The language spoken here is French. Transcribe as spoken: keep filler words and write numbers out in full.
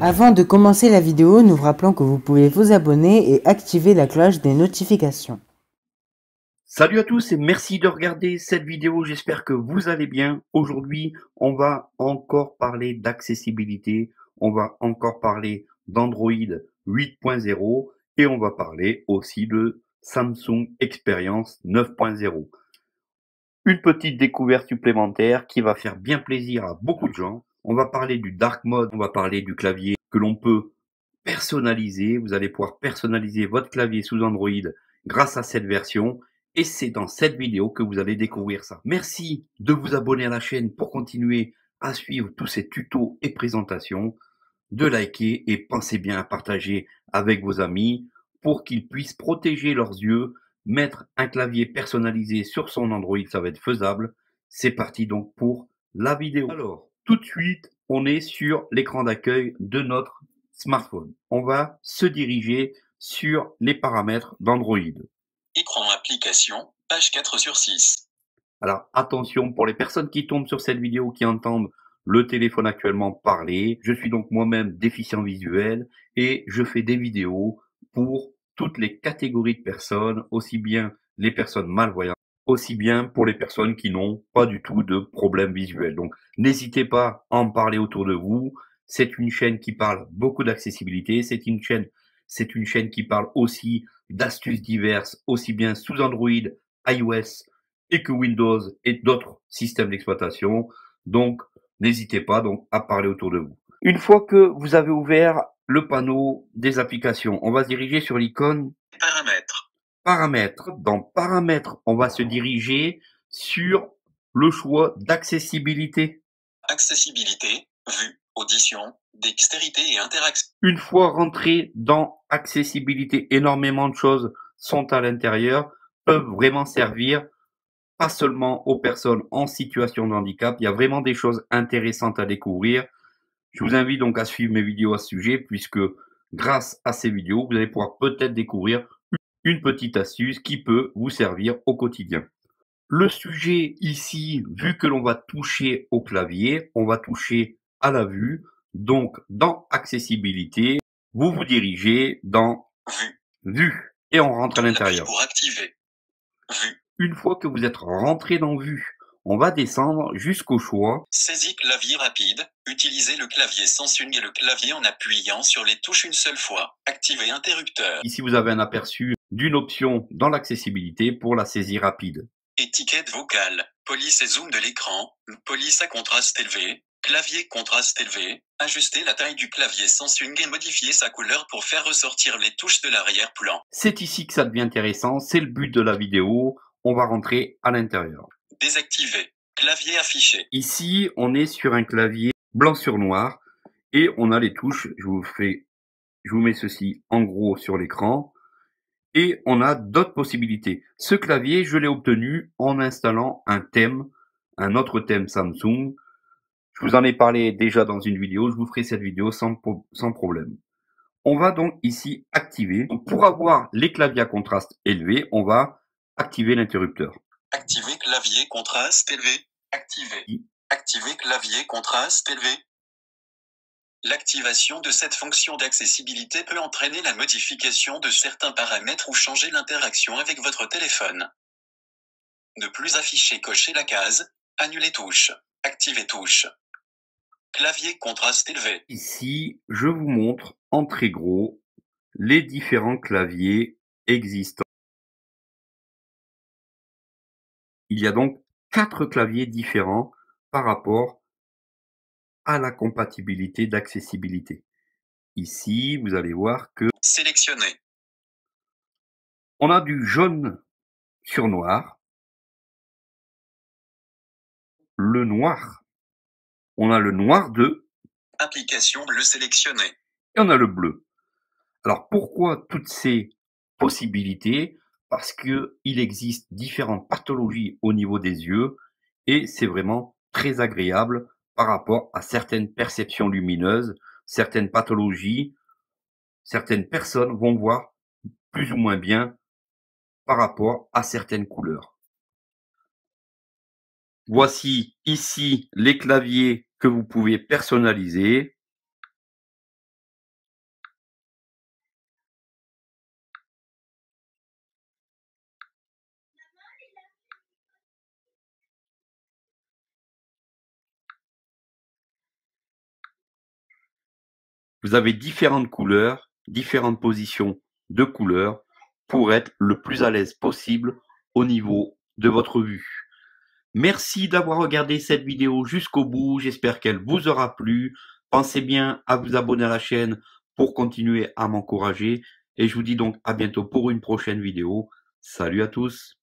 Avant de commencer la vidéo, nous vous rappelons que vous pouvez vous abonner et activer la cloche des notifications. Salut à tous et merci de regarder cette vidéo, j'espère que vous allez bien. Aujourd'hui, on va encore parler d'accessibilité, on va encore parler d'Android huit point zéro et on va parler aussi de Samsung Experience neuf point zéro. Une petite découverte supplémentaire qui va faire bien plaisir à beaucoup de gens. On va parler du Dark Mode, on va parler du clavier que l'on peut personnaliser. Vous allez pouvoir personnaliser votre clavier sous Android grâce à cette version. Et c'est dans cette vidéo que vous allez découvrir ça. Merci de vous abonner à la chaîne pour continuer à suivre tous ces tutos et présentations, de liker et pensez bien à partager avec vos amis pour qu'ils puissent protéger leurs yeux. Mettre un clavier personnalisé sur son Android, ça va être faisable. C'est parti donc pour la vidéo. Alors, tout de suite, on est sur l'écran d'accueil de notre smartphone. On va se diriger sur les paramètres d'Android. Écran application, page quatre sur six. Alors attention, pour les personnes qui tombent sur cette vidéo, qui entendent le téléphone actuellement parler, je suis donc moi-même déficient visuel et je fais des vidéos pour toutes les catégories de personnes, aussi bien les personnes malvoyantes, aussi bien pour les personnes qui n'ont pas du tout de problème visuel. Donc n'hésitez pas à en parler autour de vous. C'est une chaîne qui parle beaucoup d'accessibilité, c'est une chaîne, c'est une chaîne qui parle aussi d'astuces diverses, aussi bien sous Android, iOS et que Windows et d'autres systèmes d'exploitation. Donc n'hésitez pas donc à parler autour de vous. Une fois que vous avez ouvert le panneau des applications, on va se diriger sur l'icône Paramètres. Paramètres. Dans Paramètres, on va se diriger sur le choix d'accessibilité. Accessibilité, vue, audition, dextérité et interaction. Une fois rentré dans accessibilité, énormément de choses sont à l'intérieur, peuvent vraiment servir pas seulement aux personnes en situation de handicap. Il y a vraiment des choses intéressantes à découvrir. Je vous invite donc à suivre mes vidéos à ce sujet, puisque grâce à ces vidéos, vous allez pouvoir peut-être découvrir une petite astuce qui peut vous servir au quotidien. Le sujet ici, vu que l'on va toucher au clavier, on va toucher à la vue. Donc, dans accessibilité, vous vous dirigez dans Vue. vue et on rentre à Double l'intérieur. appui pour activer. Vue. Une fois que vous êtes rentré dans vue, on va descendre jusqu'au choix Saisie clavier rapide. Utilisez le clavier Samsung et le clavier en appuyant sur les touches une seule fois. Activer interrupteur. Ici, vous avez un aperçu d'une option dans l'accessibilité pour la saisie rapide. Étiquette vocale. Police et zoom de l'écran. Police à contraste élevé. Clavier contraste élevé. Ajuster la taille du clavier Samsung et modifier sa couleur pour faire ressortir les touches de l'arrière-plan. C'est ici que ça devient intéressant, c'est le but de la vidéo. On va rentrer à l'intérieur. Désactiver. Clavier affiché. Ici, on est sur un clavier blanc sur noir et on a les touches. Je vous fais, je vous mets ceci en gros sur l'écran et on a d'autres possibilités. Ce clavier, je l'ai obtenu en installant un thème, un autre thème Samsung. Je vous en ai parlé déjà dans une vidéo. Je vous ferai cette vidéo sans, sans problème. On va donc ici activer. Donc, pour avoir les claviers à contraste élevé, on va activer l'interrupteur. Activer clavier contraste élevé. Activer. Activer clavier contraste élevé. L'activation de cette fonction d'accessibilité peut entraîner la modification de certains paramètres ou changer l'interaction avec votre téléphone. Ne plus afficher, cocher la case. Annuler touche. Activer touche. Clavier contraste élevé. Ici, je vous montre en très gros les différents claviers existants. Il y a donc quatre claviers différents par rapport à la compatibilité d'accessibilité. Ici, vous allez voir que Sélectionner. on a du jaune sur noir, le noir, on a le noir deux Application bleu sélectionné. et on a le bleu. Alors pourquoi toutes ces possibilités? Parce que il existe différentes pathologies au niveau des yeux et c'est vraiment très agréable par rapport à certaines perceptions lumineuses, certaines pathologies, certaines personnes vont voir plus ou moins bien par rapport à certaines couleurs. Voici ici les claviers que vous pouvez personnaliser. Vous avez différentes couleurs, différentes positions de couleurs pour être le plus à l'aise possible au niveau de votre vue. Merci d'avoir regardé cette vidéo jusqu'au bout, j'espère qu'elle vous aura plu. Pensez bien à vous abonner à la chaîne pour continuer à m'encourager et je vous dis donc à bientôt pour une prochaine vidéo. Salut à tous!